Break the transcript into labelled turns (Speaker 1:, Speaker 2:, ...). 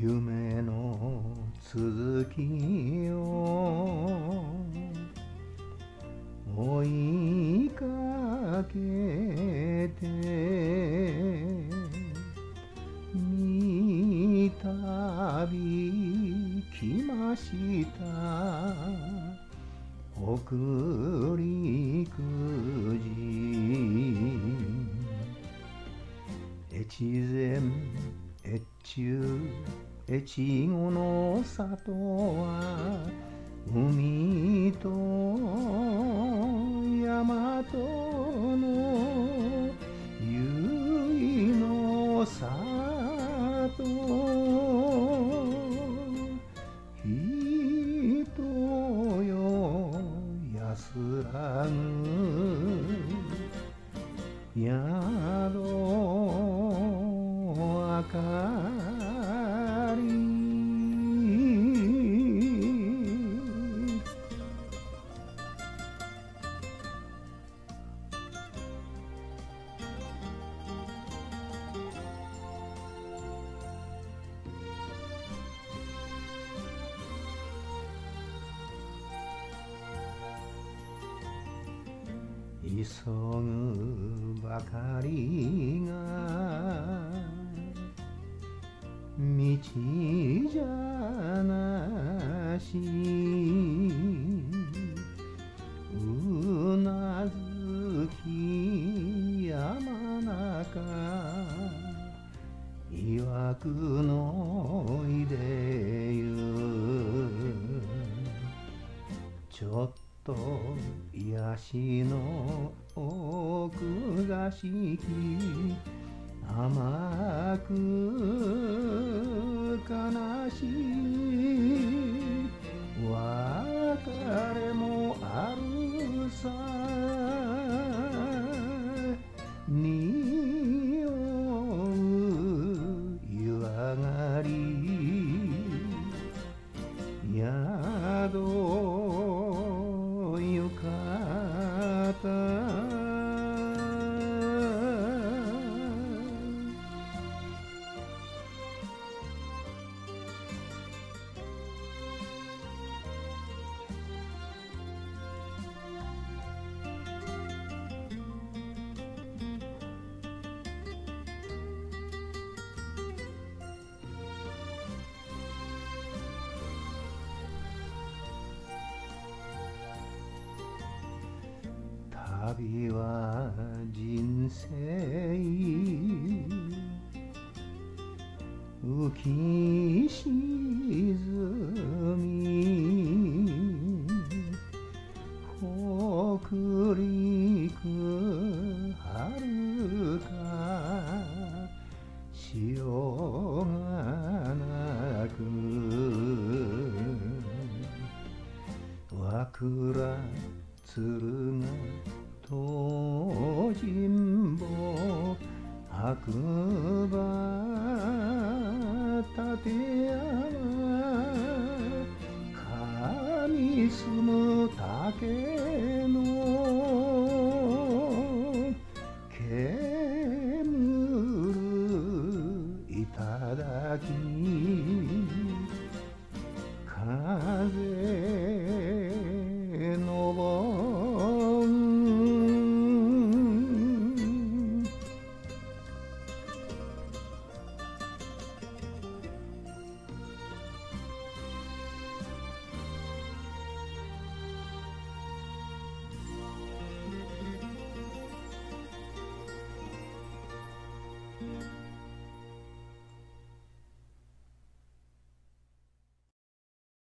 Speaker 1: 夢の続きを追いかけて三度来ました送りくじ越前越中越後の里は海と山との結の里人よ安らぐ宿明かり急ぐばかりが道じゃなしうなずき山中曰くのいでゆちょっと癒しの奥座敷甘く悲しい別れもあるさ匂う湯上がり宿よかった旅は人生浮き沈み北陸遥か潮がなく和倉鶴が東尋坊白馬立山上住む竹